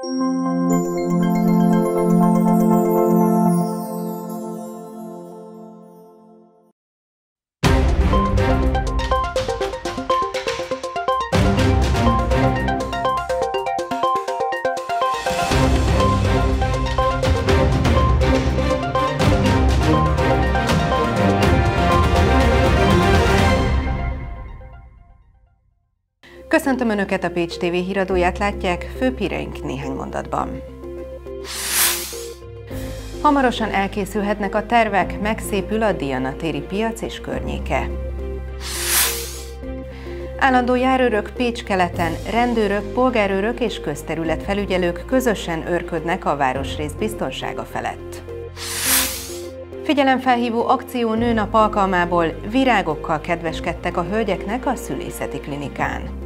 Köszöntöm Önöket, a Pécs TV híradóját látják, főbb híreink néhány mondatban. Hamarosan elkészülhetnek a tervek, megszépül a Diana téri piac és környéke. Állandó járőrök Pécs-keleten, rendőrök, polgárőrök és közterületfelügyelők közösen őrködnek a városrész biztonsága felett. Figyelemfelhívó akció nőnap alkalmából virágokkal kedveskedtek a hölgyeknek a szülészeti klinikán.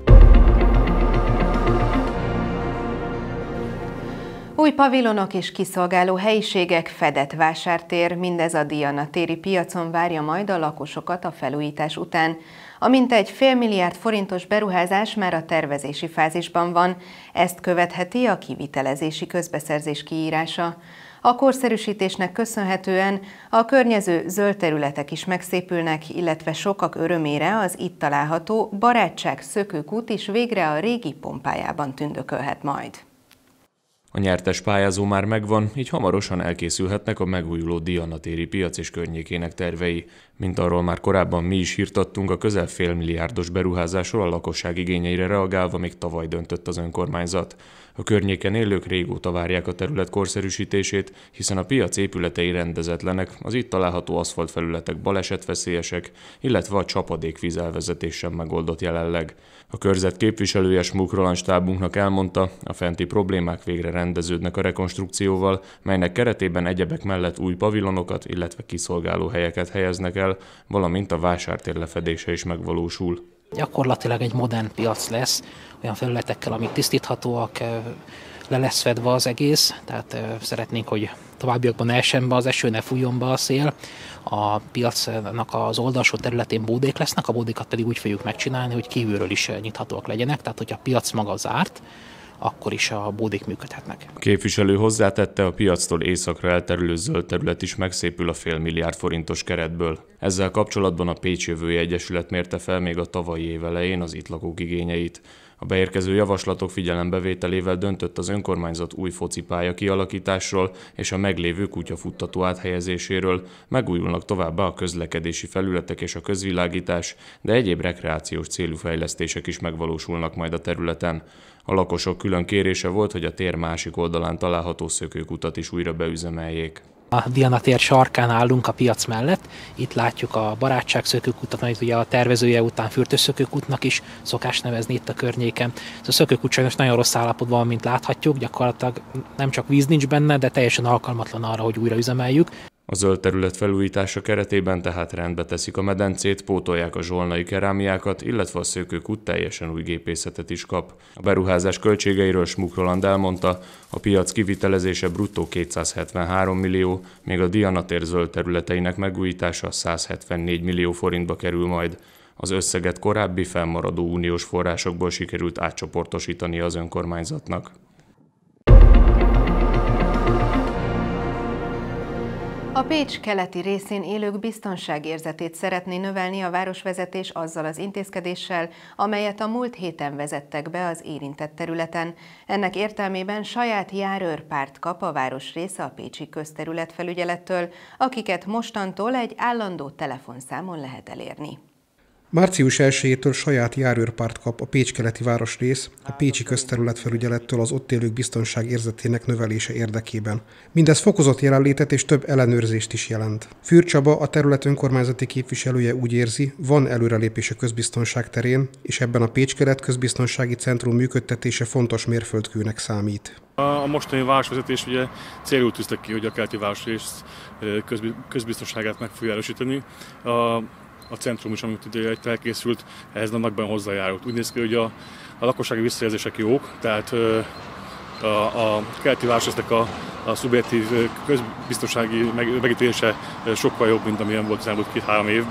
Új pavilonok és kiszolgáló helyiségek, fedett vásártér, mindez a Diana téri piacon várja majd a lakosokat a felújítás után. A mintegy fél milliárd forintos beruházás már a tervezési fázisban van, ezt követheti a kivitelezési közbeszerzés kiírása. A korszerűsítésnek köszönhetően a környező zöld területek is megszépülnek, illetve sokak örömére az itt található Barátság szökőkút is végre a régi pompájában tündökölhet majd. A nyertes pályázó már megvan, így hamarosan elkészülhetnek a megújuló Diana téri piac és környékének tervei. Mint arról már korábban mi is hírtattunk, a közel félmilliárdos beruházásról a lakosság igényeire reagálva még tavaly döntött az önkormányzat. A környéken élők régóta várják a terület korszerűsítését, hiszen a piac épületei rendezetlenek, az itt található aszfaltfelületek balesetveszélyesek, illetve a csapadékvíz elvezetés sem megoldott jelenleg. A körzet képviselője Smuk Roland stábunknak elmondta, a fenti problémák végre rendeződnek a rekonstrukcióval, melynek keretében egyebek mellett új pavilonokat, illetve kiszolgáló helyeket helyeznek el, valamint a vásártér lefedése is megvalósul. Gyakorlatilag egy modern piac lesz, olyan felületekkel, amik tisztíthatóak, le lesz fedve az egész, tehát szeretnénk, hogy továbbiakban ne essen be az eső, ne fújjon be a szél. A piacnak az oldalsó területén bódék lesznek, a bódékat pedig úgy fogjuk megcsinálni, hogy kívülről is nyithatóak legyenek, tehát hogyha a piac maga zárt, akkor is a bódék működhetnek. A képviselő hozzátette, a piactól északra elterülő zöld terület is megszépül a fél milliárd forintos keretből. Ezzel kapcsolatban a Pécs Jövője Egyesület mérte fel még a tavalyi év elején az itt lakók igényeit. A beérkező javaslatok figyelembevételével döntött az önkormányzat új focipálya kialakításról és a meglévő kutyafuttató áthelyezéséről, megújulnak továbbá a közlekedési felületek és a közvilágítás, de egyéb rekreációs célú fejlesztések is megvalósulnak majd a területen. A lakosok külön kérése volt, hogy a tér másik oldalán található szökőkutat is újra beüzemeljék. A Diana tér sarkán állunk a piac mellett, itt látjuk a Barátság szökőkutat, amit ugye a tervezője után Fürtös szökőkútnak is szokás nevezni itt a környéken. Ez a szökőkút sajnos nagyon rossz állapotban van, mint láthatjuk, gyakorlatilag nem csak víz nincs benne, de teljesen alkalmatlan arra, hogy újra üzemeljük. A zöld terület felújítása keretében tehát rendbe teszik a medencét, pótolják a zsolnai kerámiákat, illetve a szökőkút teljesen új gépészetet is kap. A beruházás költségeiről Smuk Roland elmondta, a piac kivitelezése bruttó 273 millió, még a Diana tér zöld területeinek megújítása 174 millió forintba kerül majd. Az összeget korábbi fennmaradó uniós forrásokból sikerült átcsoportosítani az önkormányzatnak. A Pécs keleti részén élők biztonságérzetét szeretné növelni a városvezetés azzal az intézkedéssel, amelyet a múlt héten vezettek be az érintett területen. Ennek értelmében saját járőrpárt kap a városrésze a pécsi közterületfelügyelettől, akiket mostantól egy állandó telefonszámon lehet elérni. Március 1-től saját járőrpárt kap a Pécs-keleti városrész a pécsi közterületfelügyelettől az ott élők biztonságérzetének növelése érdekében. Mindez fokozott jelenlétet és több ellenőrzést is jelent. Fürr Csaba, a terület önkormányzati képviselője úgy érzi, van előrelépés a közbiztonság terén, és ebben a Pécs-kelet közbiztonsági centrum működtetése fontos mérföldkőnek számít. A mostani városvezetés ugye célul tűzte ki, hogy a keleti városrész közbiztonságát meg fogja erősíteni. A centrum is, amit ugye elkészült, ehhez nagyban hozzájárult. Úgy néz ki, hogy a lakossági visszajelzések jók, tehát a keleti városrésznek a szubjektív közbiztonsági megítélése sokkal jobb, mint amilyen volt az elmúlt 2-3 évben.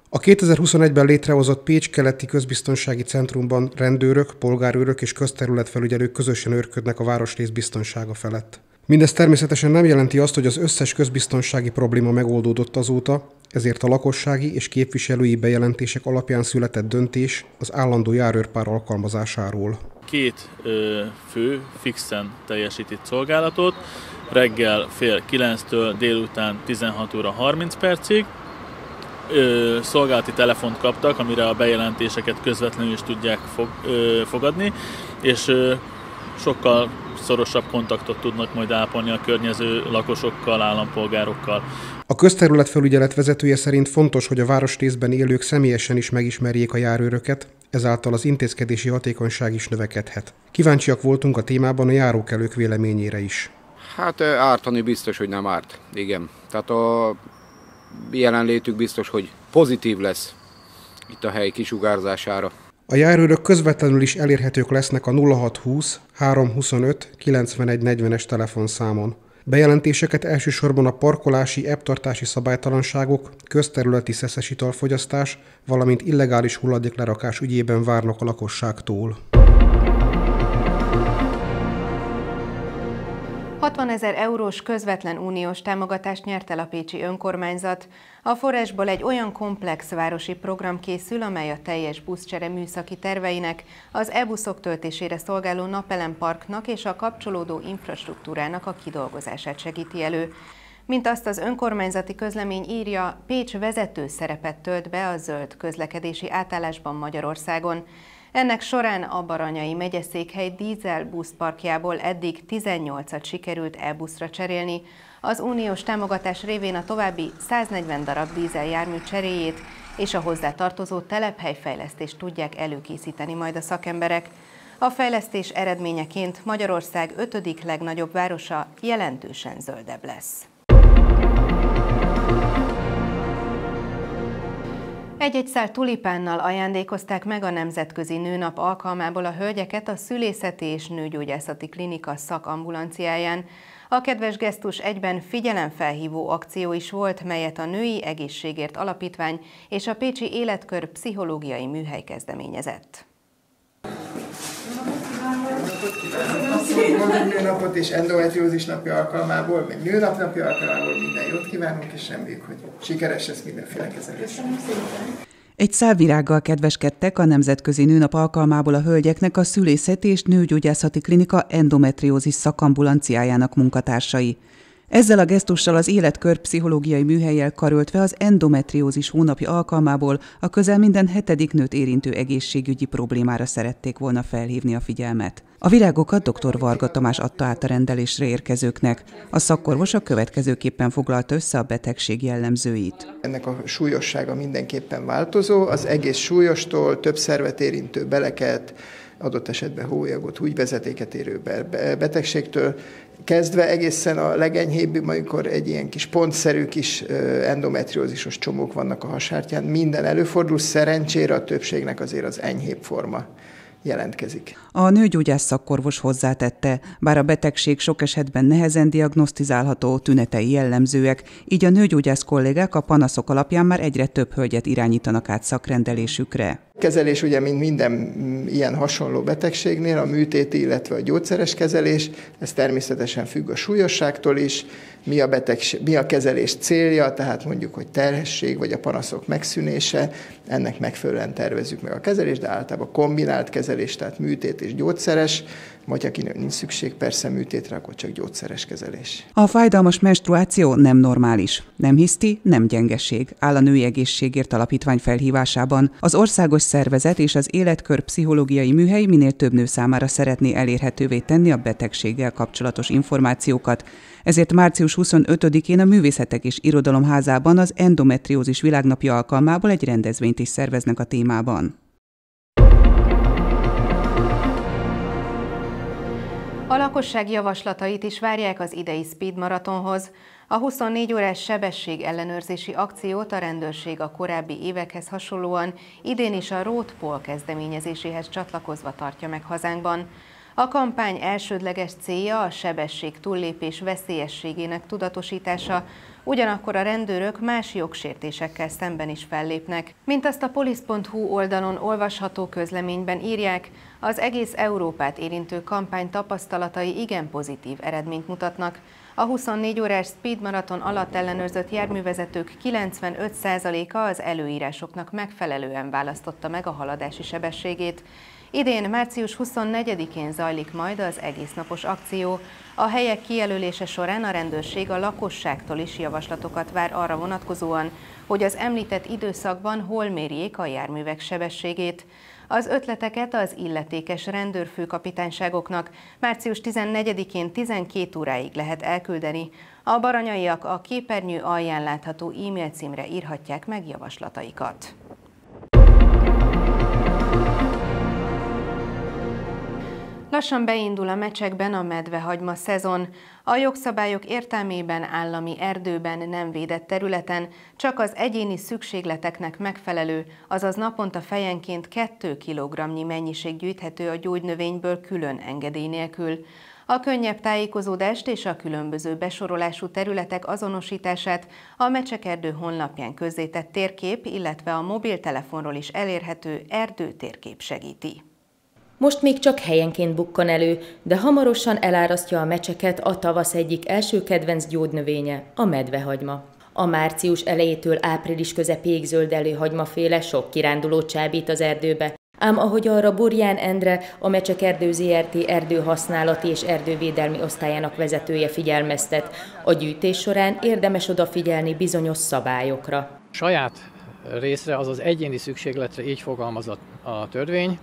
A 2021-ben létrehozott Pécs keleti közbiztonsági centrumban rendőrök, polgárőrök és közterületfelügyelők közösen őrködnek a városrész biztonsága felett. Mindez természetesen nem jelenti azt, hogy az összes közbiztonsági probléma megoldódott azóta, ezért a lakossági és képviselői bejelentések alapján született döntés az állandó járőrpár alkalmazásáról. 2 fő fixen teljesít itt szolgálatot, reggel fél 9-től délután 16 óra 30 percig. Szolgálati telefont kaptak, amire a bejelentéseket közvetlenül is tudják fogadni, és sokkal szorosabb kontaktot tudnak majd ápolni a környező lakosokkal, állampolgárokkal. A közterületfelügyelet vezetője szerint fontos, hogy a városrészben élők személyesen is megismerjék a járőröket, ezáltal az intézkedési hatékonyság is növekedhet. Kíváncsiak voltunk a témában a járókelők véleményére is. Hát ártani biztos, hogy nem árt. Igen. Tehát a jelenlétük biztos, hogy pozitív lesz itt a hely kisugárzására. A járőrök közvetlenül is elérhetők lesznek a 0620 325 91 40-es telefonszámon. Bejelentéseket elsősorban a parkolási, ebb-tartási szabálytalanságok, közterületi szeszes italfogyasztás, valamint illegális hulladéklerakás ügyében várnak a lakosságtól. 60 000 eurós közvetlen uniós támogatást nyert el a pécsi önkormányzat. A forrásból egy olyan komplex városi program készül, amely a teljes buszcsere műszaki terveinek, az e-buszok töltésére szolgáló napelemparknak és a kapcsolódó infrastruktúrának a kidolgozását segíti elő. Mint azt az önkormányzati közlemény írja, Pécs vezető szerepet tölt be a zöld közlekedési átállásban Magyarországon. Ennek során a Baranyai megyeszékhely dízel buszparkjából eddig 18-at sikerült e-buszra cserélni. Az uniós támogatás révén a további 140 darab dízel jármű cseréjét és a hozzá tartozó telephelyfejlesztést tudják előkészíteni majd a szakemberek. A fejlesztés eredményeként Magyarország 5. legnagyobb városa jelentősen zöldebb lesz. Egy-egy szál tulipánnal ajándékozták meg a Nemzetközi Nőnap alkalmából a hölgyeket a Szülészeti és Nőgyógyászati Klinika szakambulanciáján. A kedves gesztus egyben figyelemfelhívó akció is volt, melyet a Női Egészségért Alapítvány és a Pécsi Életkör Pszichológiai Műhely kezdeményezett. Boldog nőnapot és endometriózis napja alkalmából, meg nőnap alkalmából minden jót kívánunk, és reméljük, hogy sikeres lesz mindenféle kezelés. Egy szál virággal kedveskedtek a Nemzetközi Nőnap alkalmából a hölgyeknek a Szülészeti és Nőgyógyászati Klinika endometriózis szakambulanciájának munkatársai. Ezzel a gesztussal az Életkör Pszichológiai Műhellyel karöltve az endometriózis hónapja alkalmából a közel minden 7. nőt érintő egészségügyi problémára szerették volna felhívni a figyelmet. A virágokat dr. Varga Tamás adta át a rendelésre érkezőknek. A szakorvos a következőképpen foglalta össze a betegség jellemzőit. Ennek a súlyossága mindenképpen változó, az egész súlyostól, több szervet érintő beleket, adott esetben hólyagot, húgyvezetéket érő betegségtől kezdve egészen a legenyhébb, amikor egy ilyen kis pontszerű kis endometriózisos csomók vannak a harsártyán, minden előfordul, szerencsére a többségnek azért az enyhébb forma jelentkezik. A nőgyógyász szakorvos hozzátette, bár a betegség sok esetben nehezen diagnosztizálható, tünetei jellemzőek, így a nőgyógyász kollégák a panaszok alapján már egyre több hölgyet irányítanak át szakrendelésükre. Kezelés ugye, mint minden ilyen hasonló betegségnél, a műtéti, illetve a gyógyszeres kezelés, ez természetesen függ a súlyosságtól is, mi a kezelés célja, tehát mondjuk, hogy terhesség vagy a panaszok megszűnése, ennek megfelelően tervezzük meg a kezelést, de általában kombinált kezelés, tehát műtét és gyógyszeres, vagy akinek nincs szükség persze műtétre, akkor csak gyógyszeres kezelés. A fájdalmas menstruáció nem normális, nem hiszti, nem gyengeség, áll a Női Egészségért Alapítvány felhívásában. Az országos szervezet és az Életkör Pszichológiai Műhely minél több nő számára szeretné elérhetővé tenni a betegséggel kapcsolatos információkat. Ezért március 25-én a Művészetek és Irodalom Házában az endometriózis világnapja alkalmából egy rendezvényt is szerveznek a témában. A lakosság javaslatait is várják az idei Speed Maratonhoz. A 24 órás sebesség ellenőrzési akciót a rendőrség a korábbi évekhez hasonlóan idén is a Road Pol kezdeményezéséhez csatlakozva tartja meg hazánkban. A kampány elsődleges célja a sebesség túllépés veszélyességének tudatosítása, ugyanakkor a rendőrök más jogsértésekkel szemben is fellépnek. Mint azt a polisz.hu oldalon olvasható közleményben írják, az egész Európát érintő kampány tapasztalatai igen pozitív eredményt mutatnak. A 24 órás speed maraton alatt ellenőrzött járművezetők 95%-a az előírásoknak megfelelően választotta meg a haladási sebességét. Idén, március 24-én zajlik majd az egésznapos akció. A helyek kijelölése során a rendőrség a lakosságtól is javaslatokat vár arra vonatkozóan, hogy az említett időszakban hol mérjék a járművek sebességét. Az ötleteket az illetékes rendőrfőkapitányságoknak március 14-én 12 óráig lehet elküldeni. A baranyaiak a képernyő alján látható e-mail címre írhatják meg javaslataikat. Lassan beindul a mecsekben a medvehagyma szezon. A jogszabályok értelmében állami erdőben nem védett területen csak az egyéni szükségleteknek megfelelő, azaz naponta fejenként 2 kg-nyi mennyiség gyűjthető a gyógynövényből külön engedély nélkül. A könnyebb tájékozódást és a különböző besorolású területek azonosítását a Mecsekerdő honlapján közzétett térkép, illetve a mobiltelefonról is elérhető erdőtérkép segíti. Most még csak helyenként bukkan elő, de hamarosan elárasztja a mecseket a tavasz egyik első kedvenc gyógynövénye, a medvehagyma. A március elejétől április közepéig zöldelő hagymaféle sok kirándulót csábít az erdőbe, ám ahogy arra Burján Endre, a Mecsekerdő Zrt. Erdőhasználati és erdővédelmi osztályának vezetője figyelmeztet, a gyűjtés során érdemes odafigyelni bizonyos szabályokra. Saját részre, azaz egyéni szükségletre így fogalmazott a törvény.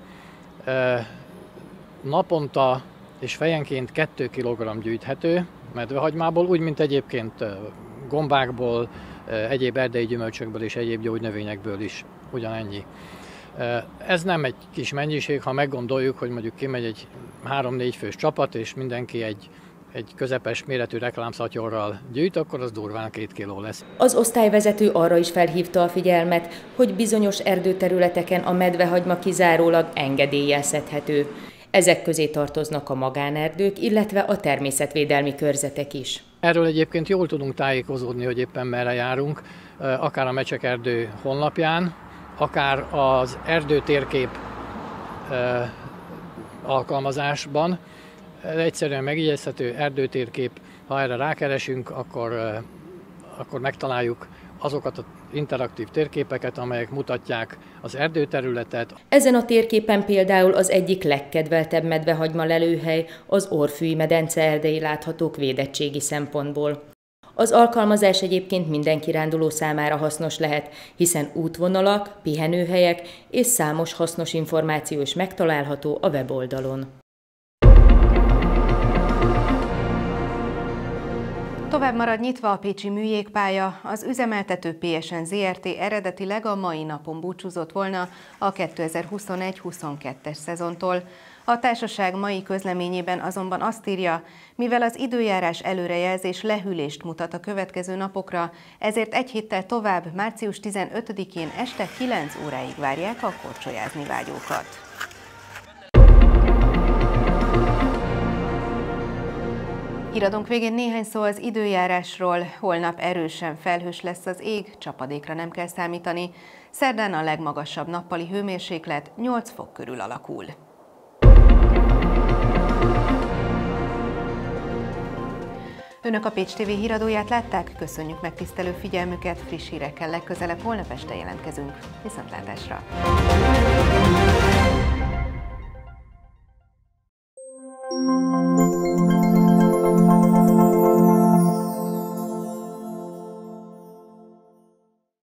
Naponta és fejenként 2 kg gyűjthető medvehagymából, úgy, mint egyébként gombákból, egyéb erdei gyümölcsökből és egyéb gyógynövényekből is ugyanennyi. Ez nem egy kis mennyiség, ha meggondoljuk, hogy mondjuk kimegy egy 3-4 fős csapat, és mindenki egy közepes méretű reklámszatyorral gyűjt, akkor az durván 2 kiló lesz. Az osztályvezető arra is felhívta a figyelmet, hogy bizonyos erdőterületeken a medvehagyma kizárólag engedéllyel szedhető. Ezek közé tartoznak a magánerdők, illetve a természetvédelmi körzetek is. Erről egyébként jól tudunk tájékozódni, hogy éppen merre járunk, akár a Mecsekerdő honlapján, akár az erdőtérkép alkalmazásban. Egyszerűen megjegyezhető erdőtérkép, ha erre rákeresünk, akkor megtaláljuk azokat az interaktív térképeket, amelyek mutatják az erdőterületet. Ezen a térképen például az egyik legkedveltebb medvehagyma lelőhely, az Orfűi medence erdei láthatók védettségi szempontból. Az alkalmazás egyébként minden kiránduló számára hasznos lehet, hiszen útvonalak, pihenőhelyek és számos hasznos információ is megtalálható a weboldalon. Tovább marad nyitva a pécsi műjégpálya, az üzemeltető PSN Zrt. Eredetileg a mai napon búcsúzott volna a 2021-22-es szezontól. A társaság mai közleményében azonban azt írja, mivel az időjárás előrejelzés lehűlést mutat a következő napokra, ezért egy héttel tovább, március 15-én este 9 óráig várják a korcsolyázni vágyókat. Híradónk végén néhány szó az időjárásról. Holnap erősen felhős lesz az ég, csapadékra nem kell számítani. Szerdán a legmagasabb nappali hőmérséklet 8 fok körül alakul. Önök a Pécs TV híradóját látták, köszönjük megtisztelő figyelmüket, friss hírekkel legközelebb holnap este jelentkezünk. Viszontlátásra!